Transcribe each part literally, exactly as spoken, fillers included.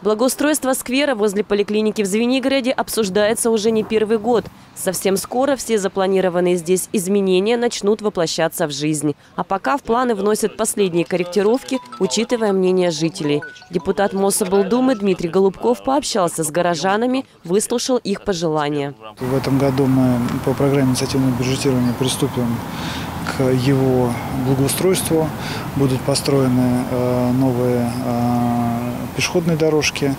Благоустройство сквера возле поликлиники в Звенигороде обсуждается уже не первый год. Совсем скоро все запланированные здесь изменения начнут воплощаться в жизнь. А пока в планы вносят последние корректировки, учитывая мнение жителей. Депутат Мособлдумы Дмитрий Голубков пообщался с горожанами, выслушал их пожелания. В этом году мы по программе инициативного бюджетирования приступим к его благоустройству. Будут построены новые пешеходные дорожки,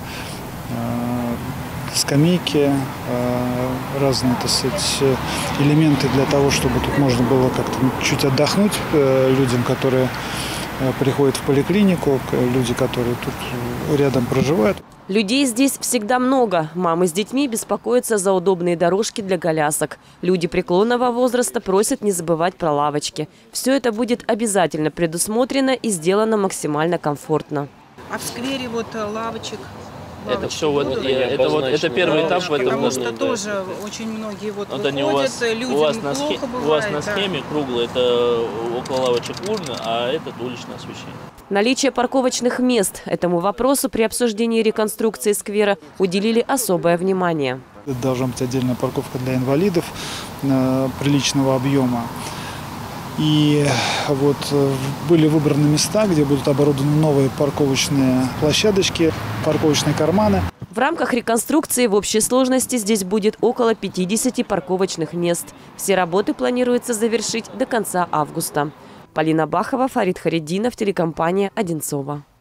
скамейки, разные, так сказать, элементы для того, чтобы тут можно было как-то чуть отдохнуть людям, которые приходят в поликлинику, люди, которые тут рядом проживают. Людей здесь всегда много. Мамы с детьми беспокоятся за удобные дорожки для колясок. Люди преклонного возраста просят не забывать про лавочки. Все это будет обязательно предусмотрено и сделано максимально комфортно. А в сквере вот лавочек? Это все вот, это, вот, это первый этап в этом. Потому что тоже очень многие вот выходят, у вас, людям у вас на плохо схеме, бывает. У вас на да. схеме круглый, это около лавочек урны, а это уличное освещение. Наличие парковочных мест этому вопросу при обсуждении реконструкции сквера уделили особое внимание. Должна быть отдельная парковка для инвалидов э, приличного объема. И вот были выбраны места, где будут оборудованы новые парковочные площадочки, парковочные карманы. В рамках реконструкции в общей сложности здесь будет около пятидесяти парковочных мест. Все работы планируется завершить до конца августа. Полина Бахова, Фарид Хариддинов, телекомпания «Одинцово».